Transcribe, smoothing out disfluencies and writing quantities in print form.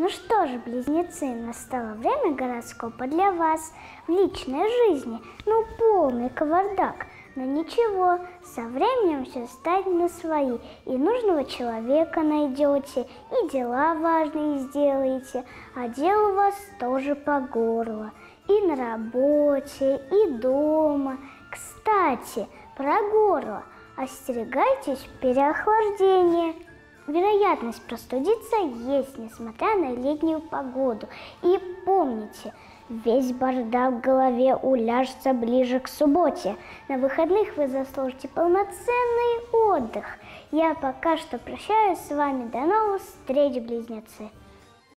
Ну что ж, близнецы, настало время гороскопа для вас. В личной жизни, полный кавардак. Но ничего, со временем все станет на свои. И нужного человека найдете, и дела важные сделаете. А дел у вас тоже по горло. И на работе, и дома. Кстати, про горло. Остерегайтесь переохлаждения. Вероятность простудиться есть, несмотря на летнюю погоду. И помните, весь бардак в голове уляжется ближе к субботе. На выходных вы заслужите полноценный отдых. Я пока что прощаюсь с вами. До новых встреч, близнецы!